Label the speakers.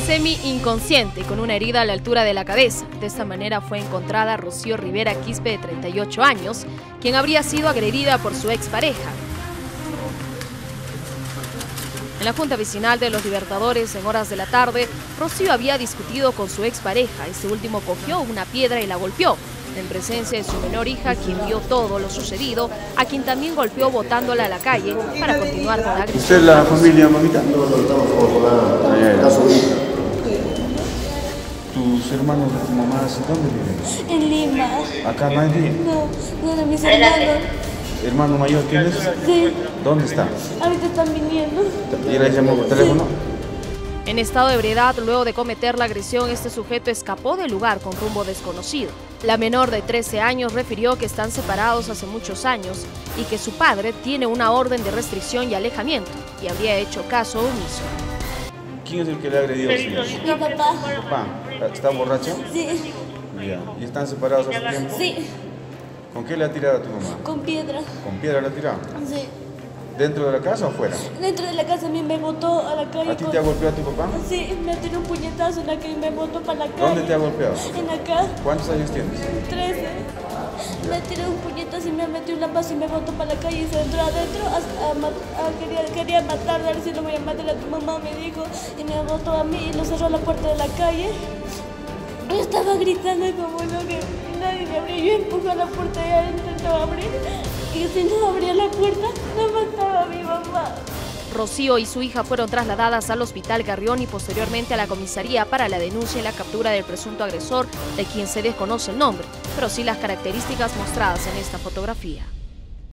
Speaker 1: Semi-inconsciente y con una herida a la altura de la cabeza. De esta manera fue encontrada Rocío Rivera Quispe, de 38 años, quien habría sido agredida por su expareja. En la Junta Vecinal de Los Libertadores, en horas de la tarde, Rocío había discutido con su expareja. Este último cogió una piedra y la golpeó, en presencia de su menor hija, quien vio todo lo sucedido, a quien también golpeó botándola a la calle para continuar con la agresión.
Speaker 2: ¿Usted es la familia, mamita? ¿Tus hermanos de tu mamá dónde viven?
Speaker 3: En Lima.
Speaker 2: ¿Acá no hay bien?
Speaker 3: No, uno de mis hermanos.
Speaker 2: ¿Hermano mayor tienes?
Speaker 3: Sí.
Speaker 2: ¿Dónde está?
Speaker 3: Ahorita están viniendo.
Speaker 2: ¿Y la llamó por teléfono?
Speaker 1: En estado de ebriedad, luego de cometer la agresión, este sujeto escapó del lugar con rumbo desconocido. La menor de 13 años refirió que están separados hace muchos años y que su padre tiene una orden de restricción y alejamiento y habría hecho caso omiso.
Speaker 2: ¿Quién es el que le ha agredido, señor?
Speaker 3: Mi papá.
Speaker 2: ¿Papá? ¿Está borracho?
Speaker 3: Sí.
Speaker 2: Ya. ¿Y están separados hace tiempo?
Speaker 3: Sí.
Speaker 2: ¿Con qué le ha tirado a tu mamá?
Speaker 3: Con piedra.
Speaker 2: ¿Con piedra le ha tirado?
Speaker 3: Sí.
Speaker 2: ¿Dentro de la casa o fuera?
Speaker 3: Dentro de la casa a mí me botó a la calle.
Speaker 2: ¿A ti te ha golpeado tu papá?
Speaker 3: Sí, me tiró un puñetazo en la que me botó para la calle.
Speaker 2: ¿Dónde te ha golpeado?
Speaker 3: En acá.
Speaker 2: ¿Cuántos años tienes?
Speaker 3: 13. Me tiró un puñetazo y me metió un lampazo y me botó para la calle y se entró adentro. Quería matar, a ver si lo voy a matar a tu mamá, me dijo. Y me botó a mí y lo cerró a la puerta de la calle. Yo estaba gritando como lo que nadie me abría. Yo empujé la puerta y ya intentaba abrir. Y si no abría la puerta, no mataba a mi mamá.
Speaker 1: Rocío y su hija fueron trasladadas al Hospital Carrión y posteriormente a la comisaría para la denuncia y la captura del presunto agresor, de quien se desconoce el nombre, pero sí las características mostradas en esta fotografía.